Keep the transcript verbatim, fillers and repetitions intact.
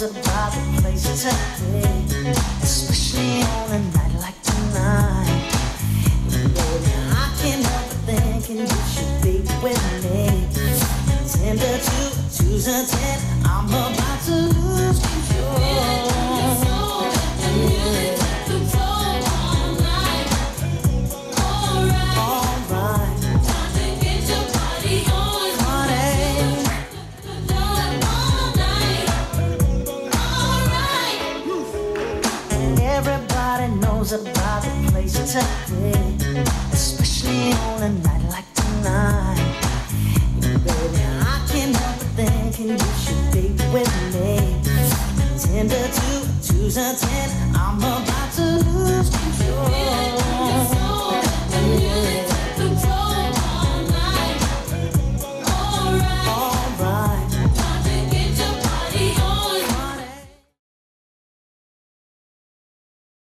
knows about the place today, especially on a night like tonight. Baby, I can't help but thinking you should be with me. Ten to two, two's a ten, I'm about to lose control. About the place today, especially on a night like tonight. Baby, I can't help but thinking you should be with me. Ten to two, two's a ten, I'm about to lose control.